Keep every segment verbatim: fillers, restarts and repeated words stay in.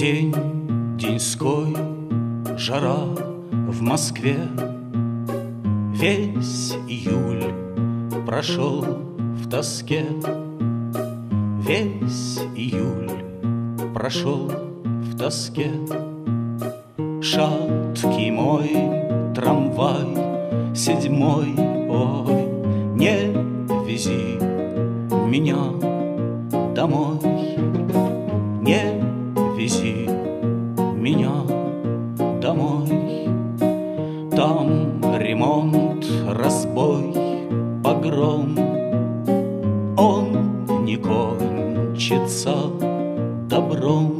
День деньской, жара в Москве. Весь июль прошел в тоске. Весь июль прошел в тоске. Шаткий мой трамвай седьмой, ой, не вези меня домой, не вези меня домой. Там ремонт, разбой, погром, он не кончится добром.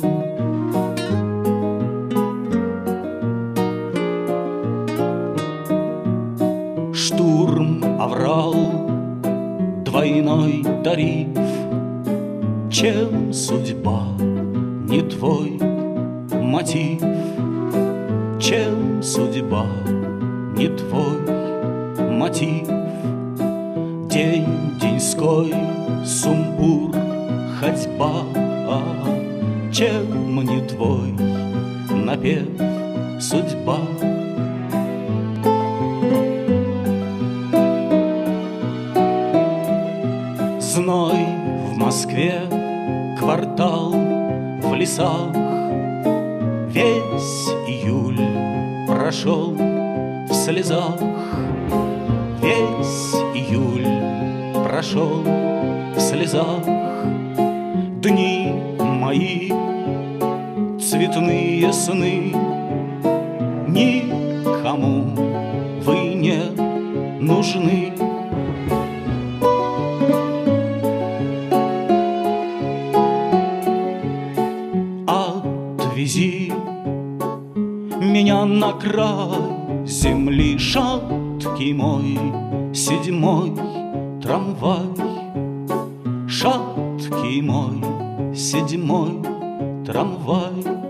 Штурм, аврал, двойной тариф. Чем судьба не твой мотив? Чем судьба не твой мотив? День деньской, сумбур, ходьба. Чем не твой напев судьба? Зной в Москве, квартал в лесах. Весь июль прошел в слезах. Весь июль прошел в слезах. Дни мои, цветные сны, никому вы не нужны. Отвези меня на край земли, шаткий мой седьмой трамвай. Шаткий мой седьмой трамвай.